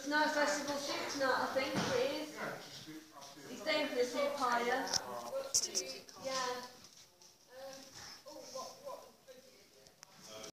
There's no festival soup tonight, I think it is. He's staying for the soup hire.